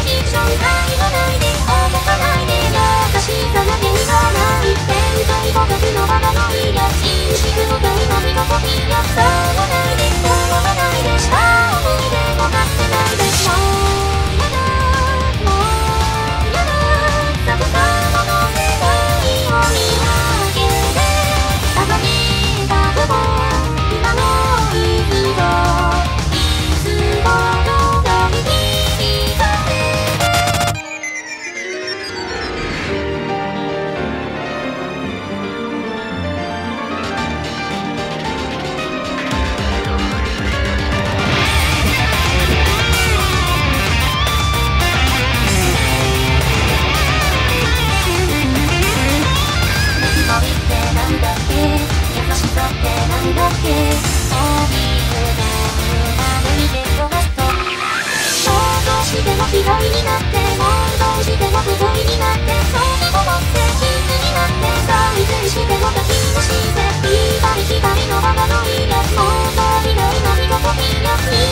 一緒に入らないで動かないで優しさだけにがない天才互角のパラノイア真実の大のひとこびやさわないで思わないでした思い出もかってないでもうやだもうやだたくさんの世代を見上げてたまにたくも今のいつもの時にさせ何だっけ優しさって何だっけ大きくなるにゲットがっと想像しても嫌いになって想像しても不本意になってそう思って傷になって再生しても抱きもして光光のパラノイア妄想未来のひとときや